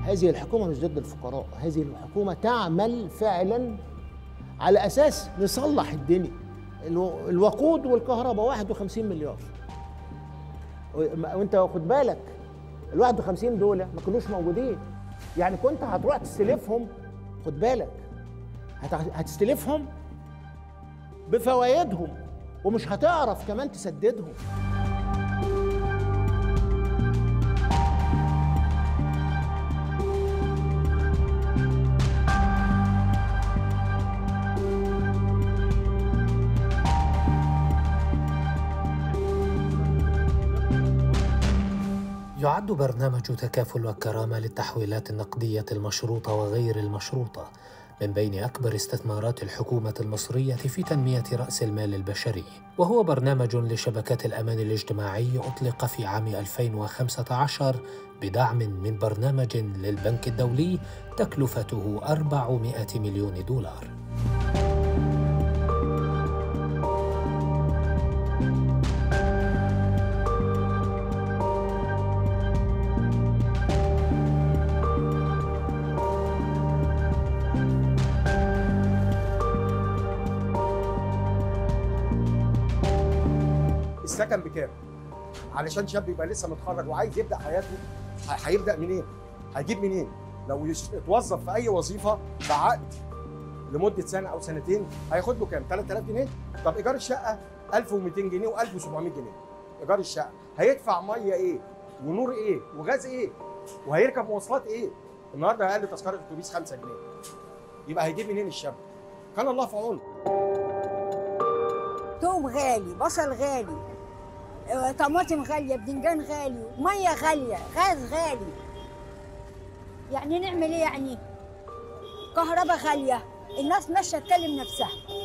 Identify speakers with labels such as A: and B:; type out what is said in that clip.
A: هذه الحكومة مش ضد الفقراء، هذه الحكومة تعمل فعلا على أساس نصلح الدنيا. الوقود والكهرباء 51 مليار، وانت واخد بالك ال 51 دول ما كانوش موجودين، يعني كنت هتروح تستلفهم، خد بالك هتستلفهم بفوائدهم ومش هتعرف كمان تسددهم.
B: يعد برنامج تكافل والكرامة للتحويلات النقدية المشروطة وغير المشروطة من بين أكبر استثمارات الحكومة المصرية في تنمية رأس المال البشري، وهو برنامج لشبكات الأمان الاجتماعي أطلق في عام 2015 بدعم من برنامج للبنك الدولي تكلفته 400 مليون دولار.
C: السكن بكام؟ علشان شاب يبقى لسه متخرج وعايز يبدا حياته، هيبدا منين؟ هيجيب منين؟ لو اتوظف في اي وظيفه بعقد لمده سنه او سنتين هياخد له كام؟ 3000 جنيه؟ طب ايجار الشقه 1200 جنيه و1700 جنيه. ايجار الشقه هيدفع ميه ايه؟ ونور ايه؟ وغاز ايه؟ وهيركب مواصلات ايه؟ النهارده اقل تذكره اتوبيس 5 جنيه. يبقى هيجيب منين الشاب؟ كان الله في عونه.
D: توم غالي، بصل غالي، طماطم غالية، بدنجان غالي، مية غالية، غاز غالي. يعني نعمل ايه يعني؟ كهرباء غالية، الناس ماشية تكلم نفسها.